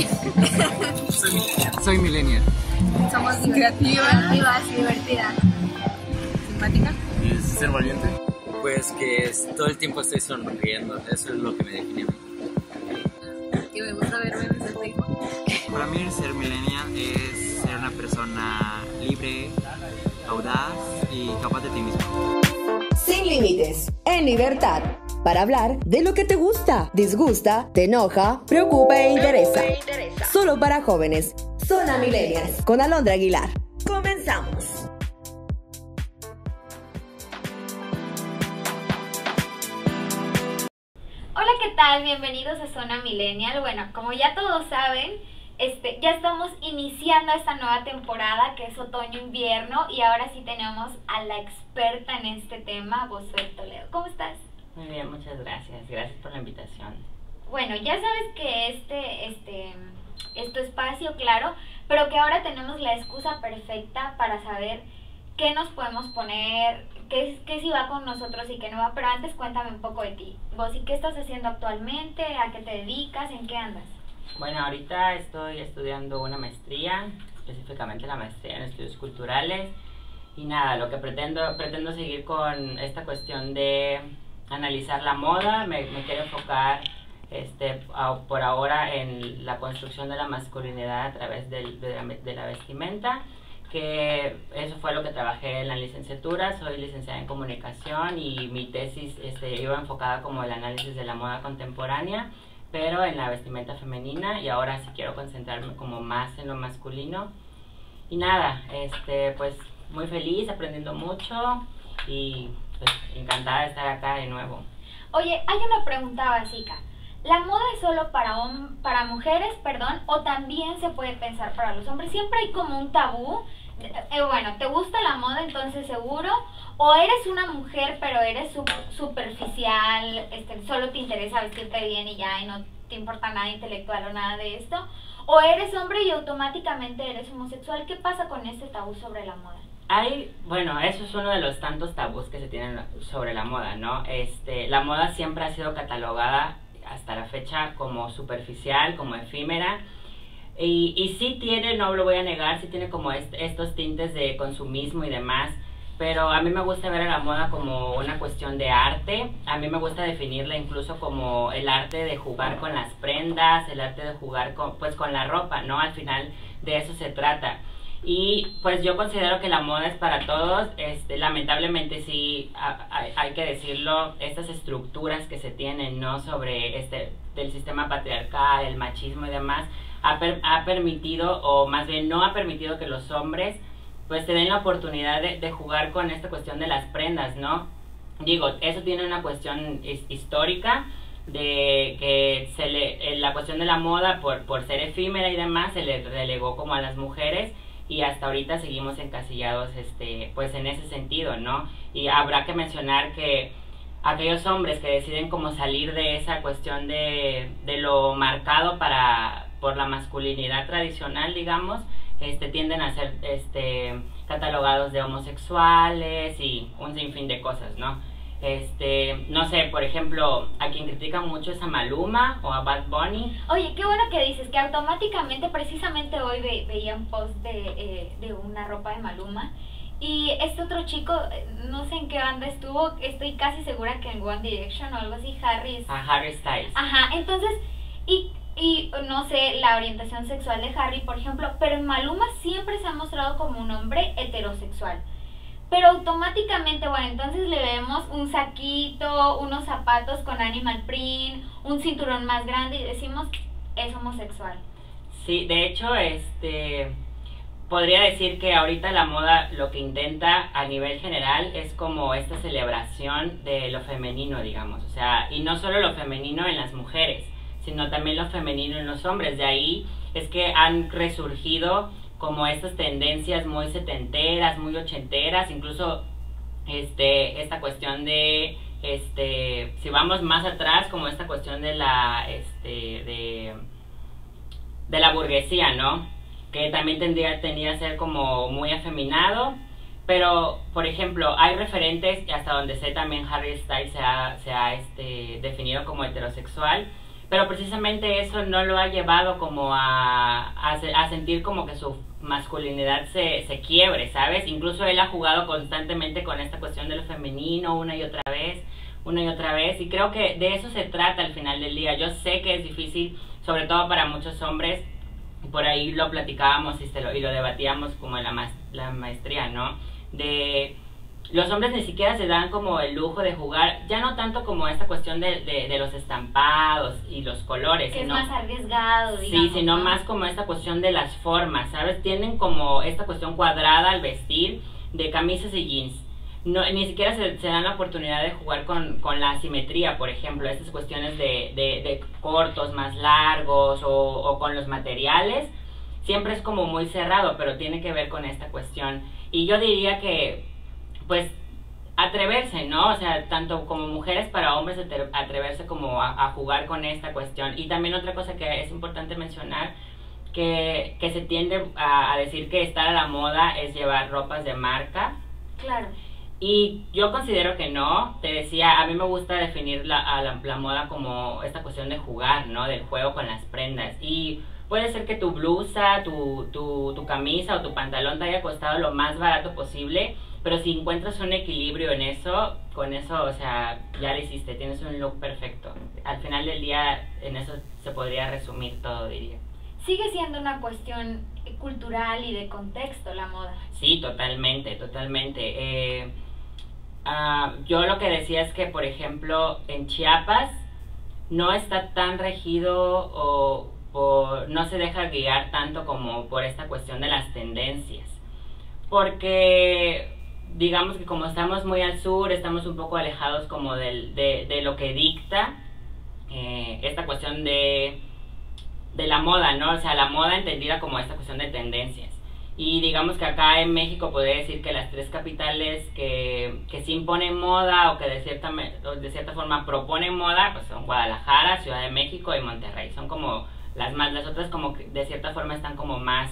Soy millennial. Somos creativas y divertidas. Simpáticas. Y ser valiente. Pues que todo el tiempo estoy sonriendo, eso es lo que me define a mí. Que me gusta ver memes en Facebook. Para mí ser millennial es ser una persona libre, audaz y capaz de ti mismo. Sin límites, en libertad, para hablar de lo que te gusta, disgusta, te enoja, preocupa e interesa. Solo para jóvenes. Zona Millennials con Alondra Aguilar. Comenzamos. Hola, ¿qué tal? Bienvenidos a Zona Millennial. Bueno, como ya todos saben, ya estamos iniciando esta nueva temporada que es otoño-invierno y ahora sí tenemos a la experta en este tema, Josué Toledo. ¿Cómo estás? Muy bien, muchas gracias. Gracias por la invitación. Bueno, ya sabes que es tu espacio, claro, pero que ahora tenemos la excusa perfecta para saber qué nos podemos poner, qué sí va con nosotros y qué no va. Pero antes cuéntame un poco de ti. Vos, ¿y qué estás haciendo actualmente? ¿A qué te dedicas? ¿En qué andas? Bueno, ahorita estoy estudiando una maestría, específicamente la maestría en estudios culturales. Y nada, lo que pretendo seguir con esta cuestión de analizar la moda. Me quiero enfocar por ahora en la construcción de la masculinidad a través de la vestimenta, que eso fue lo que trabajé en la licenciatura. Soy licenciada en comunicación y mi tesis iba enfocada como el análisis de la moda contemporánea, pero en la vestimenta femenina, y ahora sí quiero concentrarme como más en lo masculino. Y nada, pues muy feliz, aprendiendo mucho y pues encantada de estar acá de nuevo. Oye, hay una pregunta básica. ¿La moda es solo para mujeres, o también se puede pensar para los hombres? Siempre hay como un tabú. Bueno, ¿te gusta la moda entonces seguro? ¿O eres una mujer pero eres superficial, solo te interesa vestirte bien y ya, y no te importa nada intelectual o nada de esto? ¿O eres hombre y automáticamente eres homosexual? ¿Qué pasa con este tabú sobre la moda? Bueno, eso es uno de los tantos tabús que se tienen sobre la moda, ¿no? La moda siempre ha sido catalogada hasta la fecha como superficial, como efímera, y sí tiene, no lo voy a negar, sí tiene como estos tintes de consumismo y demás, pero a mí me gusta ver a la moda como una cuestión de arte. A mí me gusta definirla incluso como el arte de jugar con las prendas, el arte de jugar con la ropa, ¿no? Al final de eso se trata. Y pues yo considero que la moda es para todos. Lamentablemente sí, hay que decirlo, estas estructuras que se tienen, ¿no? Sobre del sistema patriarcal, el machismo y demás, ha permitido, o más bien no ha permitido, que los hombres pues te den la oportunidad de jugar con esta cuestión de las prendas, ¿no? Digo, eso tiene una cuestión histórica, de que la cuestión de la moda, por ser efímera y demás, se le relegó como a las mujeres, y hasta ahorita seguimos encasillados pues en ese sentido, ¿no? Y habrá que mencionar que aquellos hombres que deciden como salir de esa cuestión de lo marcado por la masculinidad tradicional, digamos, tienden a ser catalogados de homosexuales y un sinfín de cosas, ¿no? No sé, por ejemplo, a quien critican mucho es a Maluma o a Bad Bunny. Oye, qué bueno que dices que automáticamente, precisamente hoy veía un post de una ropa de Maluma, y este otro chico, no sé en qué banda estuvo, estoy casi segura que en One Direction o algo así, Harry Styles. Ajá, entonces, y no sé la orientación sexual de Harry, por ejemplo, pero Maluma siempre se ha mostrado como un hombre heterosexual. Pero automáticamente, bueno, entonces le vemos un saquito, unos zapatos con animal print, un cinturón más grande y decimos, es homosexual. Sí, de hecho, podría decir que ahorita la moda lo que intenta a nivel general es como esta celebración de lo femenino, digamos. O sea, y no solo lo femenino en las mujeres, sino también lo femenino en los hombres. De ahí es que han resurgido como estas tendencias muy setenteras, muy ochenteras, incluso esta cuestión de si vamos más atrás, como esta cuestión de la de la burguesía, ¿no? Que también tendría a ser como muy afeminado. Pero, por ejemplo, hay referentes, y hasta donde sé también Harry Styles se ha definido como heterosexual, pero precisamente eso no lo ha llevado como a sentir como que su masculinidad se quiebre, ¿sabes? Incluso él ha jugado constantemente con esta cuestión de lo femenino una y otra vez, y creo que de eso se trata al final del día. Yo sé que es difícil, sobre todo para muchos hombres, por ahí lo platicábamos y lo debatíamos como en la maestría, ¿no? De los hombres ni siquiera se dan como el lujo de jugar, ya no tanto como esta cuestión de los estampados y los colores, que sino, es más arriesgado, digamos, sí, sino ¿no? más como esta cuestión de las formas, ¿sabes? Tienen como esta cuestión cuadrada al vestir, de camisas y jeans. No, ni siquiera se dan la oportunidad de jugar con la asimetría, por ejemplo, estas cuestiones de cortos más largos o con los materiales. Siempre es como muy cerrado, pero tiene que ver con esta cuestión. Y yo diría que, pues, atreverse, ¿no? O sea, tanto como mujeres para hombres, atreverse como a jugar con esta cuestión. Y también otra cosa que es importante mencionar, que se tiende a decir que estar a la moda es llevar ropas de marca. Claro. Y yo considero que no. Te decía, a mí me gusta definir la moda como esta cuestión de jugar, ¿no? Del juego con las prendas. Y puede ser que tu blusa, tu camisa o tu pantalón te haya costado lo más barato posible, pero si encuentras un equilibrio en eso, con eso, o sea, ya lo hiciste, tienes un look perfecto. Al final del día, en eso se podría resumir todo, diría. Sigue siendo una cuestión cultural y de contexto la moda. Sí, totalmente. Yo lo que decía es que, por ejemplo, en Chiapas no está tan regido no se deja guiar tanto como por esta cuestión de las tendencias. Porque digamos que como estamos muy al sur, estamos un poco alejados como de lo que dicta esta cuestión de la moda, ¿no? O sea, la moda entendida como esta cuestión de tendencias. Y digamos que acá en México podría decir que las tres capitales que sí imponen moda o que de cierta forma proponen moda, pues son Guadalajara, Ciudad de México y Monterrey. Son como las otras como que de cierta forma están como más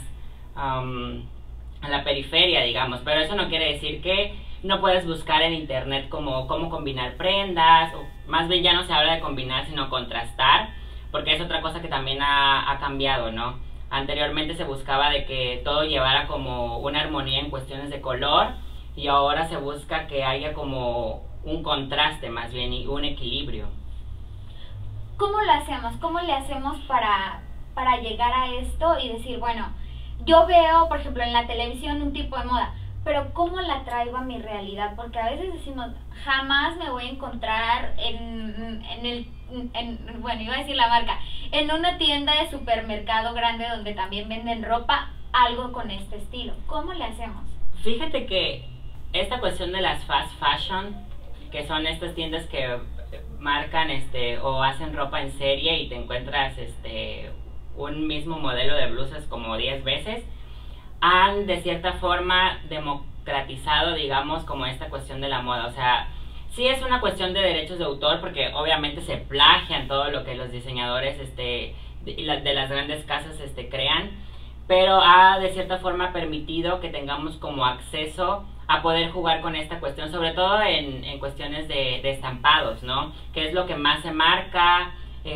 a la periferia, digamos. Pero eso no quiere decir que no puedes buscar en internet cómo combinar prendas, o más bien ya no se habla de combinar, sino contrastar, porque es otra cosa que también ha cambiado, ¿no? Anteriormente se buscaba de que todo llevara como una armonía en cuestiones de color, y ahora se busca que haya como un contraste más bien y un equilibrio. ¿Cómo lo hacemos? ¿Cómo le hacemos para llegar a esto y decir, bueno, yo veo, por ejemplo, en la televisión un tipo de moda, pero ¿cómo la traigo a mi realidad? Porque a veces decimos, jamás me voy a encontrar bueno, iba a decir la marca, en una tienda de supermercado grande donde también venden ropa, algo con este estilo. ¿Cómo le hacemos? Fíjate que esta cuestión de las fast fashion, que son estas tiendas que marcan o hacen ropa en serie y te encuentras un mismo modelo de blusas como 10 veces, han de cierta forma democratizado, digamos, como esta cuestión de la moda. O sea, sí es una cuestión de derechos de autor, porque obviamente se plagian todo lo que los diseñadores de las grandes casas crean, pero ha de cierta forma permitido que tengamos como acceso a poder jugar con esta cuestión, sobre todo en cuestiones de estampados, ¿no? Que es lo que más se marca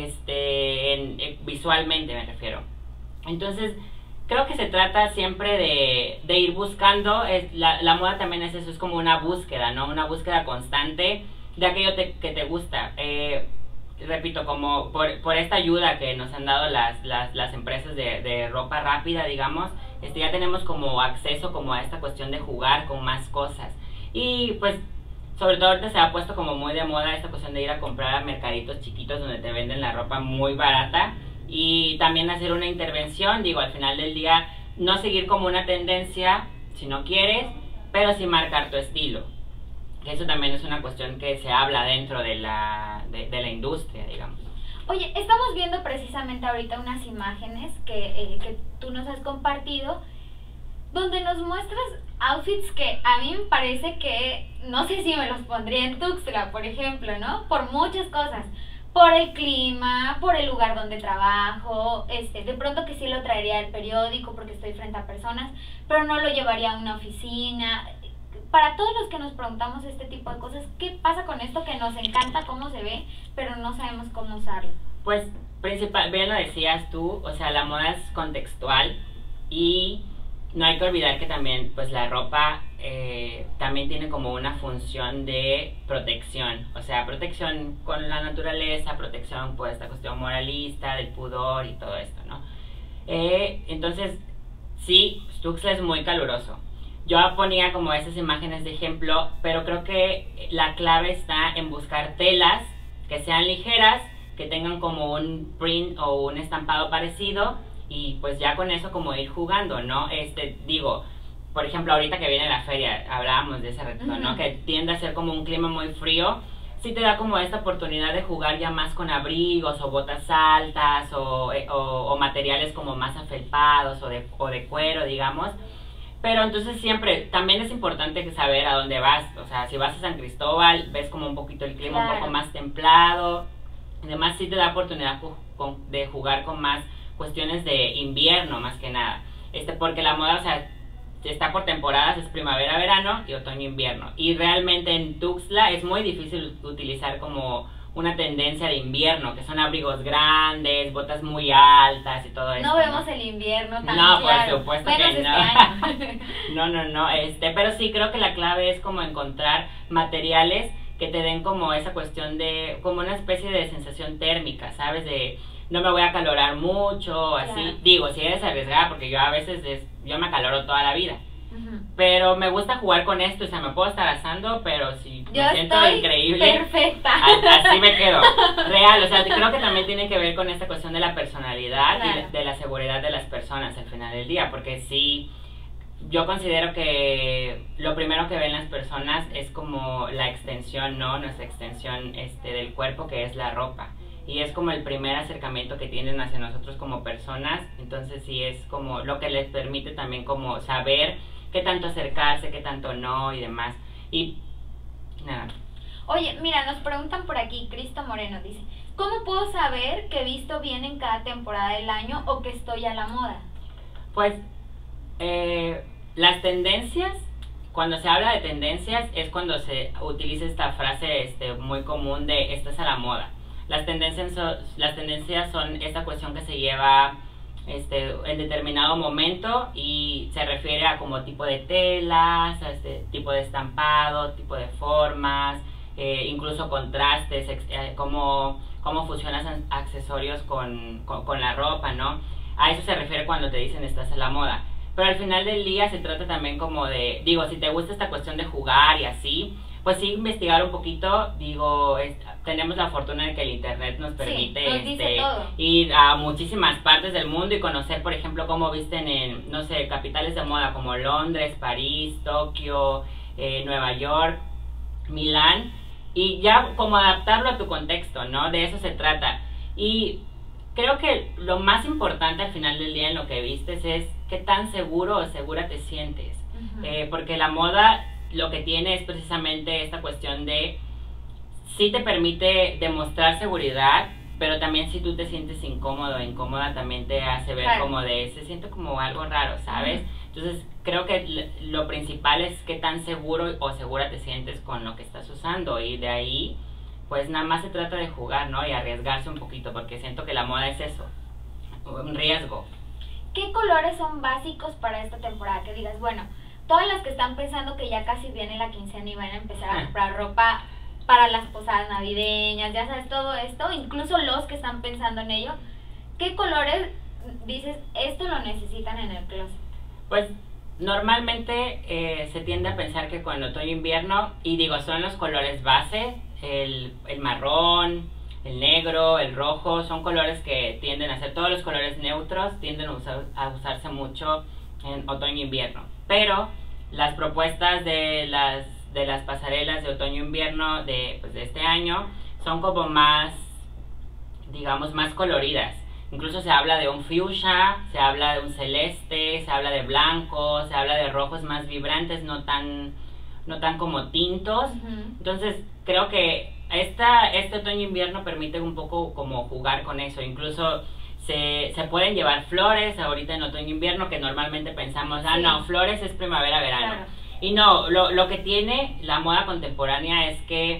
visualmente, me refiero. Entonces, creo que se trata siempre de ir buscando, la moda también es eso, es como una búsqueda, ¿no? Una búsqueda constante de aquello que te gusta. Repito, como por esta ayuda que nos han dado las empresas de ropa rápida, digamos, ya tenemos como acceso como a esta cuestión de jugar con más cosas. Y pues, sobre todo ahorita se ha puesto como muy de moda esta cuestión de ir a comprar a mercaditos chiquitos donde te venden la ropa muy barata. Y también hacer una intervención, digo, al final del día, no seguir como una tendencia, si no quieres, pero sí marcar tu estilo. Eso también es una cuestión que se habla dentro de la industria, digamos. Oye, estamos viendo precisamente ahorita unas imágenes que tú nos has compartido, donde nos muestras outfits que a mí me parece que, no sé si me los pondría en Tuxtla, por ejemplo, ¿no? Por muchas cosas. Por el clima, por el lugar donde trabajo, de pronto que sí lo traería al periódico porque estoy frente a personas, pero no lo llevaría a una oficina. Para todos los que nos preguntamos este tipo de cosas, ¿qué pasa con esto que nos encanta cómo se ve, pero no sabemos cómo usarlo? Pues bien lo decías tú, o sea, la moda es contextual y no hay que olvidar que también pues la ropa también tiene como una función de protección, o sea, protección con la naturaleza, protección por esta cuestión moralista, del pudor y todo esto, ¿no? Entonces, sí, Tuxtla es muy caluroso. Yo ponía como esas imágenes de ejemplo, pero creo que la clave está en buscar telas que sean ligeras, que tengan como un print o un estampado parecido y pues ya con eso como ir jugando, ¿no? Digo, por ejemplo, ahorita que viene la feria, hablábamos de ese reto, ¿no? Que tiende a ser como un clima muy frío, sí te da como esta oportunidad de jugar ya más con abrigos o botas altas o materiales como más afelpados o de cuero, digamos. Pero entonces siempre, también es importante saber a dónde vas, o sea, si vas a San Cristóbal, ves como un poquito el clima un poco más templado, además sí te da oportunidad de jugar con más cuestiones de invierno más que nada, porque la moda, o sea, está por temporadas, es primavera, verano y otoño, invierno, y realmente en Tuxtla es muy difícil utilizar como una tendencia de invierno, que son abrigos grandes, botas muy altas y todo eso. No vemos el invierno tan claro. Por Supuesto que este no. año. No, pero sí creo que la clave es como encontrar materiales que te den como esa cuestión de, como una especie de sensación térmica, ¿sabes? De no me voy a acalorar mucho, así. Claro. Digo, si eres arriesgada, porque yo a veces yo me acaloro toda la vida. Pero me gusta jugar con esto, o sea, me puedo estar asando, pero si yo me siento estoy increíble, perfecta. Así me quedo. Real, o sea, creo que también tiene que ver con esta cuestión de la personalidad Claro. y de la seguridad de las personas al final del día, porque sí, yo considero que lo primero que ven las personas es como la extensión, ¿no? Nuestra extensión del cuerpo, que es la ropa. Y es como el primer acercamiento que tienen hacia nosotros como personas, entonces sí es como lo que les permite también como saber qué tanto acercarse, qué tanto no y demás. Y nada. Oye, mira, nos preguntan por aquí, Cristo Moreno dice, ¿cómo puedo saber que he visto bien en cada temporada del año o que estoy a la moda? Pues las tendencias, cuando se habla de tendencias es cuando se utiliza esta frase muy común de estás a la moda. Las tendencias son esta cuestión que se lleva en determinado momento y se refiere a como tipo de telas, a tipo de estampado, tipo de formas, incluso contrastes, cómo fusionas accesorios con la ropa, ¿no? A eso se refiere cuando te dicen estás a la moda. Pero al final del día se trata también como de, digo, si te gusta esta cuestión de jugar y así, pues sí, investigar un poquito, digo, tenemos la fortuna de que el internet nos permite nos dice todo. Ir a muchísimas partes del mundo y conocer, por ejemplo, cómo visten en, no sé, capitales de moda como Londres, París, Tokio, Nueva York, Milán, y ya como adaptarlo a tu contexto, ¿no? De eso se trata. Y creo que lo más importante al final del día en lo que vistes es qué tan seguro o segura te sientes, porque la moda lo que tiene es precisamente esta cuestión de sí te permite demostrar seguridad, pero también si tú te sientes incómodo o incómoda también te hace ver como se siente como algo raro, ¿sabes? Entonces creo que lo principal es qué tan seguro o segura te sientes con lo que estás usando, y de ahí pues nada más se trata de jugar, ¿no? Y arriesgarse un poquito, porque siento que la moda es eso, un riesgo. ¿Qué colores son básicos para esta temporada? Que digas, bueno, todas las que están pensando que ya casi viene la quincena y van a empezar a comprar ropa para las posadas navideñas, ya sabes, todo esto, incluso los que están pensando en ello, ¿qué colores dices, esto lo necesitan en el closet? Pues normalmente se tiende a pensar que con otoño-invierno, y digo, son los colores base, el marrón, el negro, el rojo, son colores que tienden a ser, todos los colores neutros tienden a usarse mucho en otoño-invierno. Pero las propuestas de las pasarelas de otoño-invierno de este año son como más, digamos, más coloridas. Incluso se habla de un fuchsia, se habla de un celeste, se habla de blanco, se habla de rojos más vibrantes, no tan como tintos. Entonces creo que este otoño-invierno permite un poco como jugar con eso. Incluso se pueden llevar flores ahorita en otoño-invierno, que normalmente pensamos, no, flores es primavera-verano. Claro. Y no, lo que tiene la moda contemporánea es que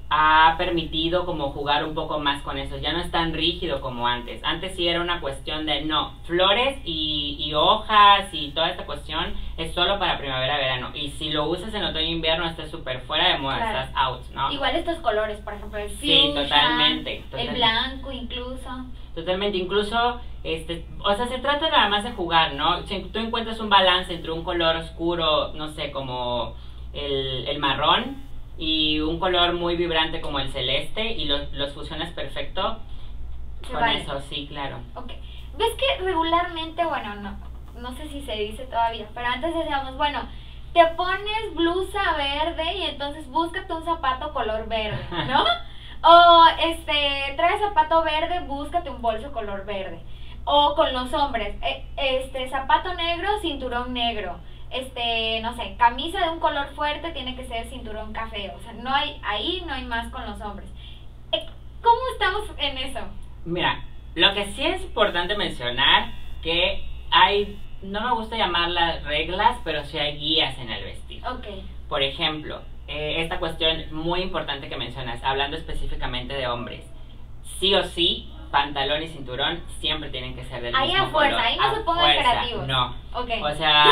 ha permitido como jugar un poco más con eso, ya no es tan rígido como antes. Antes sí era una cuestión de no, flores y hojas y toda esta cuestión es solo para primavera-verano, y si lo usas en otoño-invierno estás súper fuera de moda, Claro. estás out, ¿no? Igual estos colores, por ejemplo, el Sí, fuchsia, totalmente. el blanco incluso. Totalmente, incluso, o sea, se trata nada más de jugar, ¿no? Si tú encuentras un balance entre un color oscuro, no sé, como el marrón, y un color muy vibrante como el celeste, y los fusionas perfecto, Se con vale. eso, sí, claro. Ok. ¿Ves que regularmente, bueno, no sé si se dice todavía, pero antes decíamos, bueno, te pones blusa verde y entonces búscate un zapato color verde, ¿no? O traes zapato verde, búscate un bolso color verde. O con los hombres, zapato negro, cinturón negro. No sé, camisa de un color fuerte tiene que ser cinturón café. O sea, no hay más con los hombres. ¿Cómo estamos en eso? Mira, lo que sí es importante mencionar que no me gusta llamarlas reglas, pero sí hay guías en el vestido. Ok. Por ejemplo, esta cuestión muy importante que mencionas, hablando específicamente de hombres, sí o sí, pantalón y cinturón siempre tienen que ser del Ahí mismo a fuerza, color. ahí no A se pongan fuerza, creativos. No. Ok. O sea,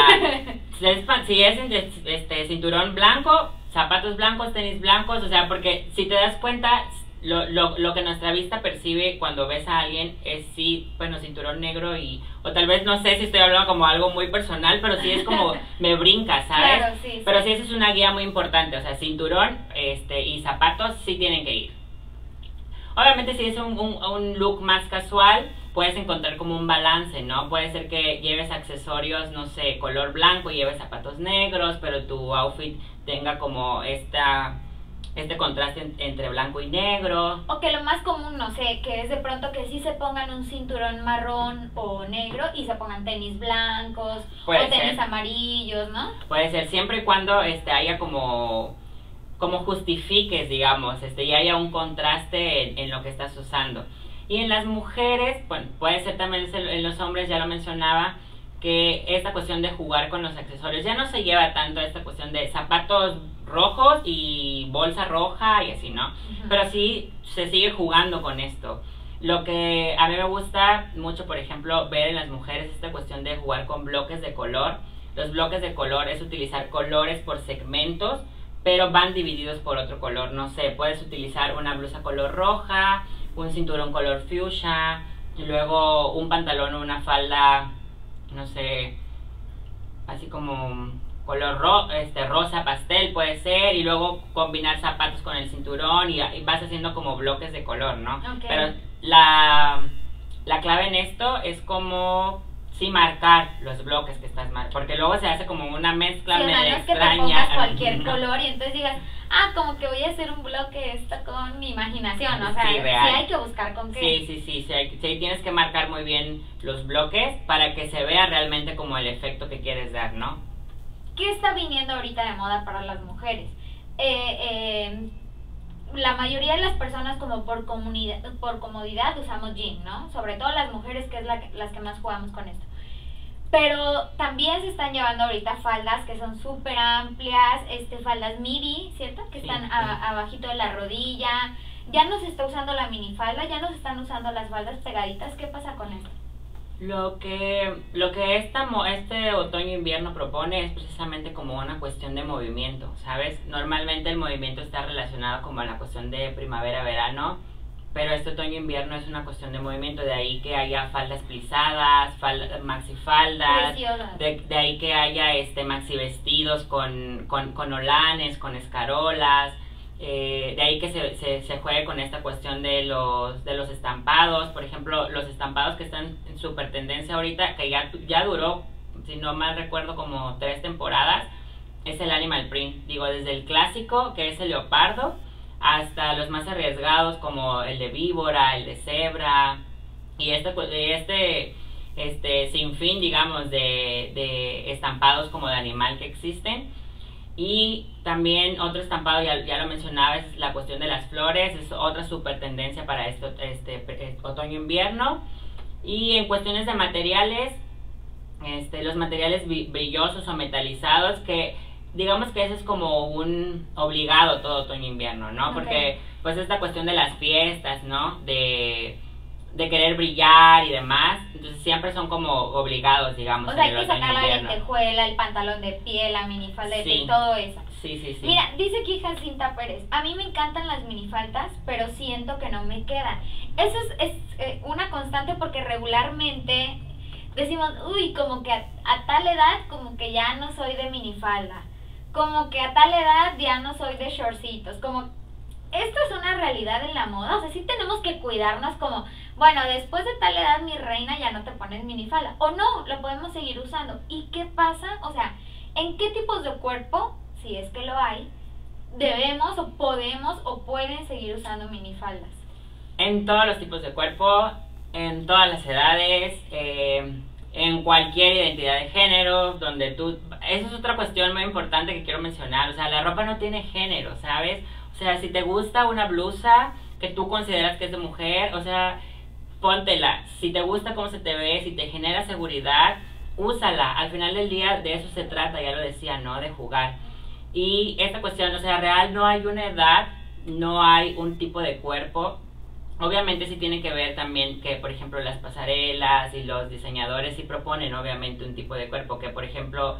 si es cinturón blanco, zapatos blancos, tenis blancos, o sea, porque si te das cuenta, lo que nuestra vista percibe cuando ves a alguien es sí, bueno, cinturón negro o tal vez no sé si estoy hablando como algo muy personal, pero sí es como me brinca, ¿sabes? Claro, sí, Pero sí. sí, esa es una guía muy importante, o sea, cinturón y zapatos sí tienen que ir. Obviamente si es un look más casual, puedes encontrar como un balance, ¿no? Puede ser que lleves accesorios, no sé, color blanco y lleves zapatos negros, pero tu outfit tenga como este contraste entre blanco y negro. O que lo más común, no sé, que es de pronto que sí se pongan un cinturón marrón o negro y se pongan tenis blancos Puede o tenis ser. amarillos, ¿no? Puede ser siempre y cuando haya como justifiques, digamos, y haya un contraste en lo que estás usando. Y en las mujeres, bueno, puede ser también en los hombres, ya lo mencionaba, que esta cuestión de jugar con los accesorios ya no se lleva tanto a esta cuestión de zapatos rojos y bolsa roja y así, ¿no? Ujú. Pero sí se sigue jugando con esto. Lo que a mí me gusta mucho, por ejemplo, ver en las mujeres es esta cuestión de jugar con bloques de color. Los bloques de color es utilizar colores por segmentos, pero van divididos por otro color. No sé, puedes utilizar una blusa color roja, un cinturón color fuchsia, y luego un pantalón o una falda, no sé, así como color rosa pastel puede ser, y luego combinar zapatos con el cinturón y vas haciendo como bloques de color, ¿no? Ok. Pero la clave en esto es como sí marcar los bloques que estás marcando, porque luego se hace como una mezcla Sí, o sea, medio no es que te extraña. pongas cualquier color y entonces digas, como que voy a hacer un bloque con mi imaginación, o sea, Sí, real. hay que buscar con qué. Sí, tienes que marcar muy bien los bloques para que se vea realmente como el efecto que quieres dar, ¿no? ¿Qué está viniendo ahorita de moda para las mujeres? La mayoría de las personas como por comodidad usamos jean, ¿no? Sobre todo las mujeres, que es las que más jugamos con esto. Pero también se están llevando ahorita faldas que son súper amplias, faldas midi, ¿cierto? Que Sí, están sí. Abajito de la rodilla. Ya no se está usando la minifalda, ya no se están usando las faldas pegaditas. ¿Qué pasa con esto? Lo que este otoño-invierno propone es precisamente como una cuestión de movimiento, ¿sabes? Normalmente el movimiento está relacionado como a la cuestión de primavera-verano, pero este otoño-invierno es una cuestión de movimiento, de ahí que haya faldas plisadas, maxifaldas, Preciosas. de ahí que haya maxi vestidos con olanes, con escarolas. De ahí que se juegue con esta cuestión de los estampados. Por ejemplo, los estampados que están en súper tendencia ahorita, que ya duró, si no mal recuerdo, como 3 temporadas, es el animal print. Digo, desde el clásico, que es el leopardo, hasta los más arriesgados como el de víbora, el de cebra, y este sinfín, digamos, de estampados como de animal que existen. Y también otro estampado, ya lo mencionaba, es la cuestión de las flores, es otra super tendencia para otoño-invierno. Y en cuestiones de materiales, los materiales brillosos o metalizados, que digamos que eso es como un obligado todo otoño e invierno, ¿no? Porque pues esta cuestión de las fiestas, ¿no? De querer brillar y demás, entonces siempre son como obligados, digamos. O sea, en hay el que otoño e sacar la invierno. lentejuela, el pantalón de piel, la minifalda Sí. y todo eso. Sí, sí, sí. Mira, dice aquí Jacinta Pérez, a mí me encantan las minifaldas, pero siento que no me quedan. Eso es una constante porque regularmente decimos, uy, como que a tal edad como que ya no soy de minifalda, como que a tal edad ya no soy de shortcitos, como esto es una realidad en la moda, o sea, sí tenemos que cuidarnos como, bueno, después de tal edad mi reina ya no te pones minifalda, o no, lo podemos seguir usando. ¿Y qué pasa? O sea, ¿en qué tipos de cuerpo, si es que lo hay, debemos o podemos o pueden seguir usando minifaldas? En todos los tipos de cuerpo, en todas las edades, en cualquier identidad de género, donde tú... Esa es otra cuestión muy importante que quiero mencionar, o sea, la ropa no tiene género, ¿sabes? O sea, si te gusta una blusa que tú consideras que es de mujer, o sea, póntela. Si te gusta cómo se te ve, si te genera seguridad, úsala. Al final del día de eso se trata, ya lo decía, ¿no? De jugar. Y esta cuestión, o sea, real no hay una edad, no hay un tipo de cuerpo. Obviamente sí tiene que ver también que, por ejemplo, las pasarelas y los diseñadores sí proponen obviamente un tipo de cuerpo que, por ejemplo,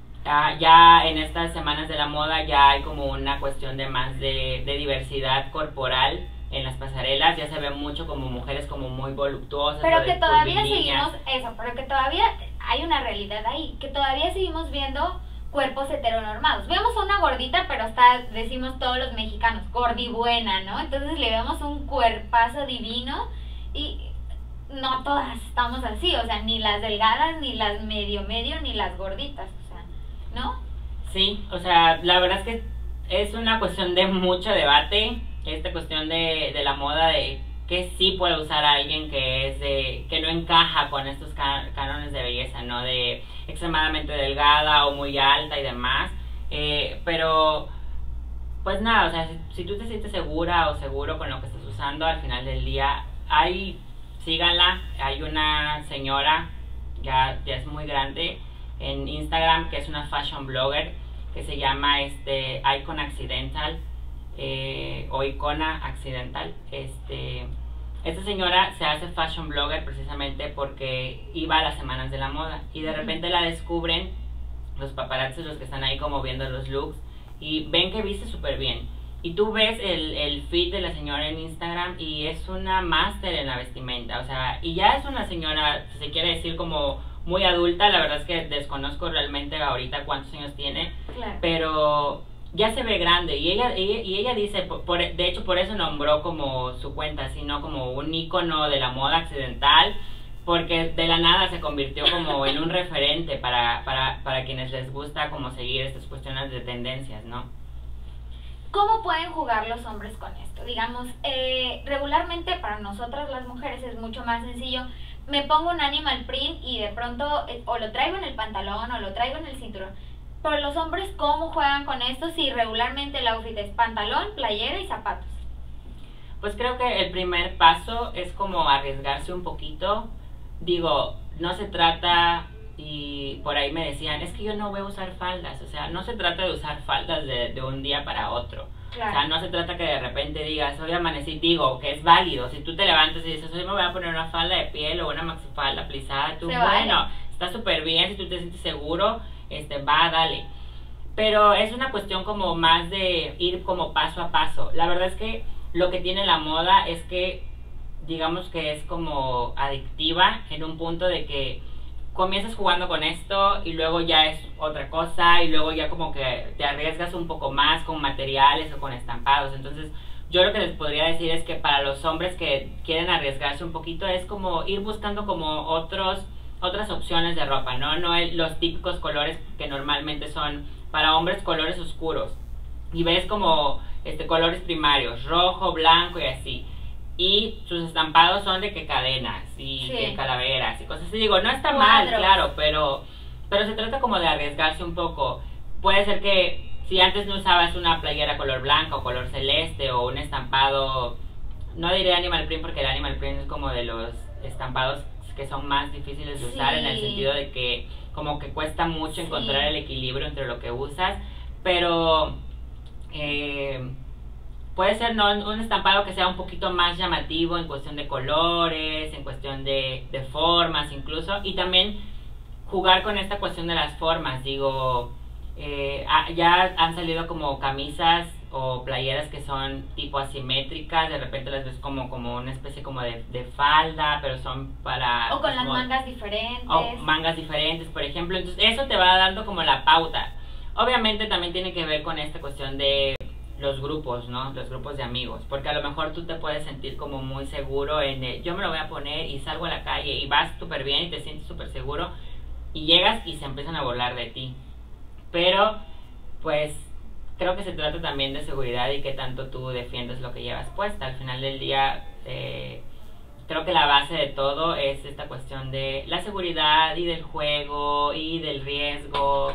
ya en estas semanas de la moda ya hay como una cuestión de más de diversidad corporal en las pasarelas, ya se ve mucho como mujeres como muy voluptuosas. Pero que todavía curvilíneas. seguimos, eso, pero que todavía hay una realidad ahí, que todavía seguimos viendo cuerpos heteronormados. Vemos a una gordita, pero decimos todos los mexicanos, gordibuena, ¿no? Entonces le vemos un cuerpazo divino y no todas estamos así, o sea, ni las delgadas, ni las medio, ni las gorditas, o sea, ¿no? Sí, o sea, la verdad es que es una cuestión de mucho debate, esta cuestión de la moda, de que sí puede usar a alguien que no encaja con estos cánones de belleza, ¿no? De extremadamente delgada o muy alta y demás, pero pues nada, o sea, si tú te sientes segura o seguro con lo que estás usando, al final del día, síganla, hay una señora, ya es muy grande, en Instagram, que es una fashion blogger, que se llama Icon Accidental, o Icona Accidental. Esta señora se hace fashion blogger precisamente porque iba a las semanas de la moda y de repente la descubren los paparazzis, los que están ahí como viendo los looks, y ven que viste súper bien. Y tú ves el feed de la señora en Instagram y es una máster en la vestimenta, o sea, y ya es una señora, si se quiere decir, como muy adulta. La verdad es que desconozco realmente ahorita cuántos años tiene, Claro. pero ya se ve grande, y ella dice, de hecho por eso nombró como su cuenta, sino como un ícono de la moda accidental, porque de la nada se convirtió como en un referente para quienes les gusta como seguir estas cuestiones de tendencias, ¿no? ¿Cómo pueden jugar los hombres con esto? Digamos, regularmente para nosotras las mujeres es mucho más sencillo. Me pongo un animal print y de pronto o lo traigo en el pantalón o lo traigo en el cinturón. Pero los hombres, ¿cómo juegan con esto si regularmente el outfit es pantalón, playera y zapatos? Pues creo que el primer paso es como arriesgarse un poquito. Digo, no se trata, y por ahí me decían, es que yo no voy a usar faldas. O sea, no se trata de usar faldas de un día para otro. Claro. O sea, no se trata que de repente digas, hoy amanecí, digo, que es válido. Si tú te levantas y dices, hoy me voy a poner una falda de piel o una maxifalda plisada, tú, Se bueno, vale. está súper bien, si tú te sientes seguro, va, dale. Pero es una cuestión como más de ir como paso a paso. La verdad es que lo que tiene la moda es que, digamos que es como adictiva en un punto de que comienzas jugando con esto y luego ya es otra cosa y luego ya como que te arriesgas un poco más con materiales o con estampados. Entonces yo lo que les podría decir es que para los hombres que quieren arriesgarse un poquito es como ir buscando como otras opciones de ropa, ¿no? No los típicos colores que normalmente son para hombres, colores oscuros, y ves como colores primarios, rojo, blanco y así. Y sus estampados son de que cadenas y Sí. de calaveras y cosas así. Digo, no está mal, Cuadros. claro, pero se trata como de arriesgarse un poco. Puede ser que si antes no usabas una playera color blanco o color celeste o un estampado, no diré animal print porque el animal print es como de los estampados que son más difíciles de usar, Sí. en el sentido de que como que cuesta mucho Sí. encontrar el equilibrio entre lo que usas, pero puede ser no un estampado que sea un poquito más llamativo en cuestión de colores, en cuestión de formas incluso, y también jugar con esta cuestión de las formas. Digo, ya han salido como camisas o playeras que son tipo asimétricas, de repente las ves como una especie como de falda, pero son para... O con las mangas diferentes. O mangas diferentes, por ejemplo. Entonces eso te va dando como la pauta. Obviamente también tiene que ver con esta cuestión de los grupos, ¿no? Los grupos de amigos, porque a lo mejor tú te puedes sentir como muy seguro en el, yo me lo voy a poner y salgo a la calle y vas súper bien y te sientes súper seguro y llegas y se empiezan a burlar de ti. Pero pues creo que se trata también de seguridad y que tanto tú defiendes lo que llevas puesta. Al final del día creo que la base de todo es esta cuestión de la seguridad y del juego y del riesgo.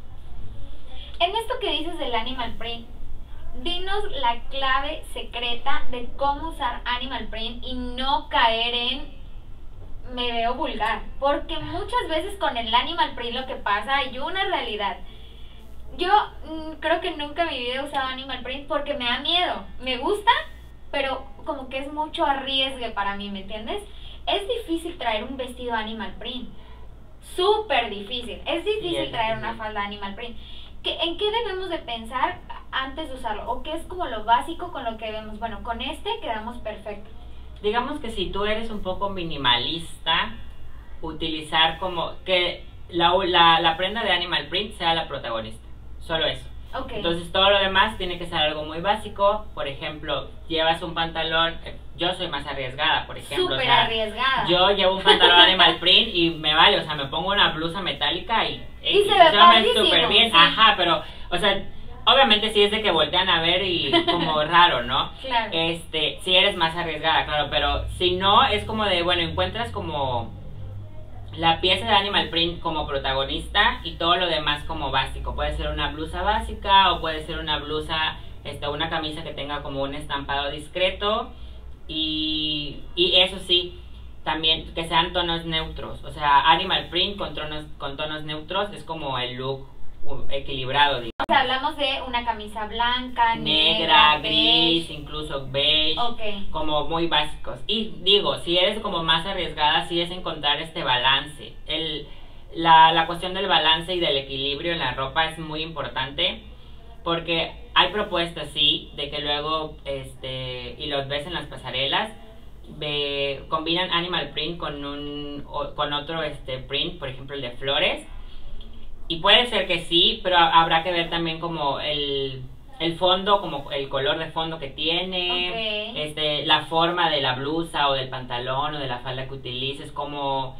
En esto que dices del animal print, dinos la clave secreta de cómo usar animal print y no caer en me veo vulgar, porque muchas veces con el animal print lo que pasa, hay una realidad. Yo creo que nunca en mi vida he usado animal print porque me da miedo. Me gusta, pero como que es mucho arriesgue para mí, ¿me entiendes? Es difícil traer un vestido animal print, súper difícil. Es difícil traer una falda animal print. ¿En qué debemos de pensar antes de usarlo? ¿O qué es como lo básico con lo que vemos? Bueno, con este quedamos perfectos. Digamos que si tú eres un poco minimalista, utilizar como que la prenda de animal print sea la protagonista. Solo eso. Okay. Entonces todo lo demás tiene que ser algo muy básico. Por ejemplo, llevas un pantalón, yo soy más arriesgada, por ejemplo. Súper arriesgada. Yo llevo un pantalón animal print y me vale, o sea, me pongo una blusa metálica y se ve padrísimo, súper bien, sí. Ajá, pero, o sea, obviamente sí es de que voltean a ver y como raro, ¿no? Claro. Sí eres más arriesgada, claro, pero si no, es como de, bueno, encuentras como la pieza de animal print como protagonista y todo lo demás como básico. Puede ser una blusa básica o puede ser una blusa, una camisa que tenga como un estampado discreto y eso sí, también que sean tonos neutros. O sea, animal print con tonos neutros es como el look equilibrado, digamos. O sea, hablamos de una camisa blanca, negra, gris, incluso beige, okay, como muy básicos. Y digo, si eres como más arriesgada, sí es encontrar este balance. La cuestión del balance y del equilibrio en la ropa es muy importante, porque hay propuestas, sí, de que luego, y los ves en las pasarelas, combinan animal print con otro print, por ejemplo el de flores. Y puede ser que sí, pero habrá que ver también como el fondo, como el color de fondo que tiene, okay, la forma de la blusa o del pantalón o de la falda que utilices, cómo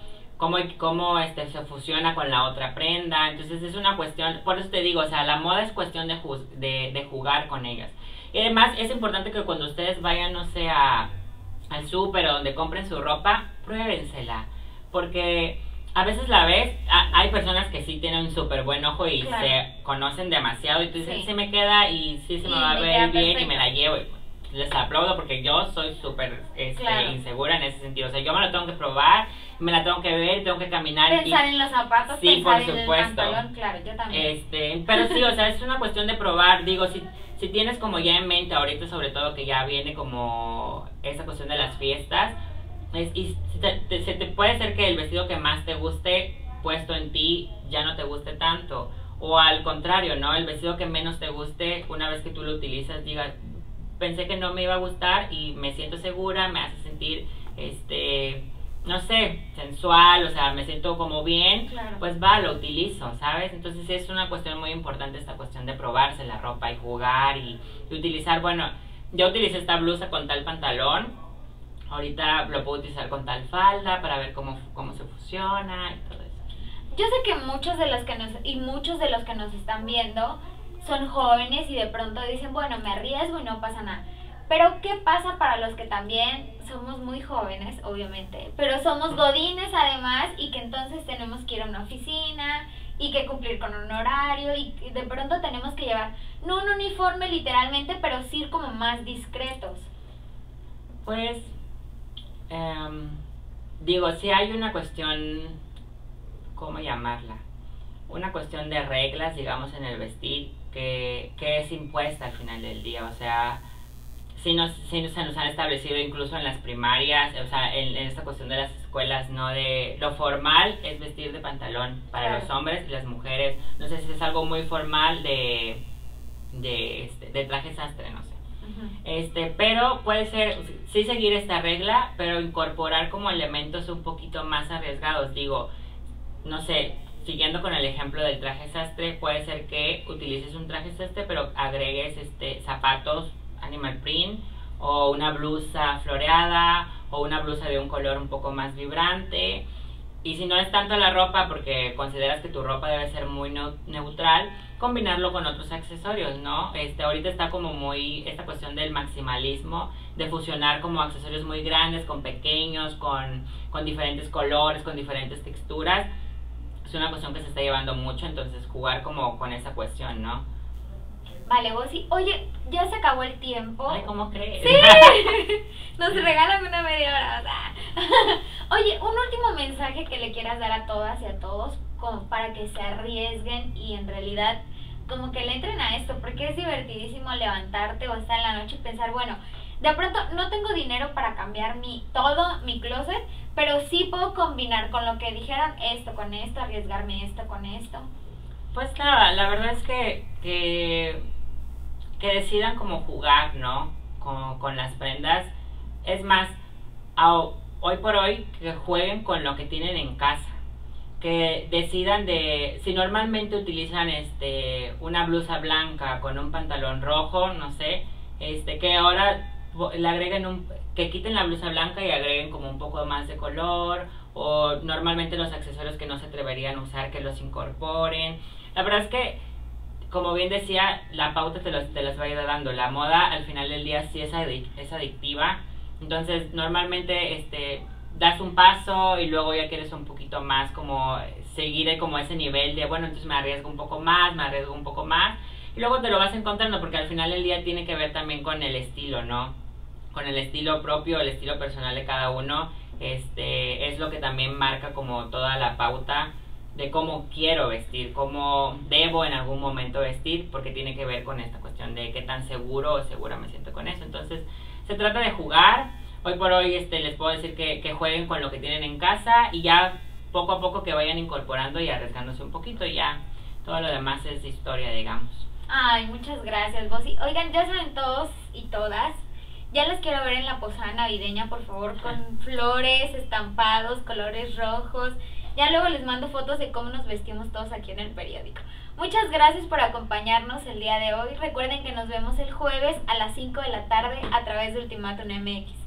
se fusiona con la otra prenda. Entonces es una cuestión, por eso te digo, o sea, la moda es cuestión de jugar con ellas. Y además es importante que cuando ustedes vayan, no sé, al súper o donde compren su ropa, pruébensela, porque a veces la ves, hay personas que sí tienen un súper buen ojo y claro, se conocen demasiado y tú dices, sí, se me queda y sí se me va a ver bien y me la llevo. Y les aplaudo porque yo soy súper claro, insegura en ese sentido. O sea, yo me lo tengo que probar, me la tengo que ver, tengo que caminar. Pensar en los zapatos, sí, pensar por en supuesto, el pantalón, claro, yo también. Pero sí, o sea, es una cuestión de probar. Digo, si tienes como ya en mente ahorita, sobre todo que ya viene como esa cuestión de las fiestas, y se te puede ser que el vestido que más te guste puesto en ti ya no te guste tanto, o al contrario, ¿no? El vestido que menos te guste, una vez que tú lo utilizas, digas, pensé que no me iba a gustar y me siento segura, me hace sentir, no sé, sensual, o sea, me siento como bien, claro, pues lo utilizo, ¿sabes? Entonces es una cuestión muy importante esta cuestión de probarse la ropa y jugar y utilizar, bueno, yo utilicé esta blusa con tal pantalón, ahorita lo puedo utilizar con tal falda para ver cómo se fusiona y todo eso. Yo sé que muchos de los que nos están viendo son jóvenes y de pronto dicen, bueno, me arriesgo y no pasa nada. Pero ¿qué pasa para los que también somos muy jóvenes, obviamente, pero somos godines además y que entonces tenemos que ir a una oficina y que cumplir con un horario y de pronto tenemos que llevar, no un uniforme literalmente, pero sí ir como más discretos? Pues, digo, si hay una cuestión, ¿cómo llamarla? Una cuestión de reglas, digamos, en el vestir, que que es impuesta al final del día. O sea, sí se nos han establecido incluso en las primarias, o sea, en esta cuestión de las escuelas, ¿no? De lo formal es vestir de pantalón para Claro. los hombres y las mujeres. No sé si es algo muy formal de traje sastre, no sé. Pero puede ser, sí seguir esta regla, pero incorporar como elementos un poquito más arriesgados. Digo, no sé, siguiendo con el ejemplo del traje sastre, puede ser que utilices un traje sastre, pero agregues zapatos animal print, o una blusa floreada, o una blusa de un color un poco más vibrante. Y si no es tanto la ropa, porque consideras que tu ropa debe ser muy neutral, combinarlo con otros accesorios, ¿no? Ahorita está como muy esta cuestión del maximalismo, de fusionar como accesorios muy grandes con pequeños, con diferentes colores, con diferentes texturas. Es una cuestión que se está llevando mucho, entonces jugar como con esa cuestión, ¿no? Vale, Bossy. Oye, ya se acabó el tiempo. Ay, ¿cómo crees? ¡Sí! Nos regalan una media hora. O sea. Oye, un último mensaje que le quieras dar a todas y a todos, como para que se arriesguen y en realidad como que le entren a esto, porque es divertidísimo levantarte o estar en la noche y pensar, bueno, de pronto no tengo dinero para cambiar todo mi closet, pero sí puedo combinar con lo que dijeron, esto con esto, arriesgarme esto con esto. Pues nada, la verdad es que decidan como jugar, ¿no? Con las prendas. Es más, hoy por hoy, que jueguen con lo que tienen en casa. Que decidan si normalmente utilizan una blusa blanca con un pantalón rojo, no sé, que ahora le agreguen que quiten la blusa blanca y agreguen como un poco más de color, o normalmente los accesorios que no se atreverían a usar, que los incorporen. La verdad es que, como bien decía, la pauta te las va a ir dando. La moda al final del día sí es adictiva. Entonces normalmente das un paso y luego ya quieres un poquito más como seguir como ese nivel de, bueno, entonces me arriesgo un poco más, y luego te lo vas encontrando, porque al final del día tiene que ver también con el estilo, ¿no? Con el estilo propio, el estilo personal de cada uno. Es lo que también marca como toda la pauta de cómo quiero vestir, cómo debo en algún momento vestir, porque tiene que ver con esta cuestión de qué tan seguro o segura me siento con eso. Entonces se trata de jugar. Hoy por hoy les puedo decir que jueguen con lo que tienen en casa, y ya poco a poco que vayan incorporando y arriesgándose un poquito, y ya todo lo demás es historia, digamos. Ay, muchas gracias, Bossy. Oigan, ya saben todos y todas, ya les quiero ver en la posada navideña, por favor, con flores, estampados, colores rojos. Ya luego les mando fotos de cómo nos vestimos todos aquí en el periódico. Muchas gracias por acompañarnos el día de hoy. Recuerden que nos vemos el jueves a las 5 de la tarde a través de Ultimátum MX.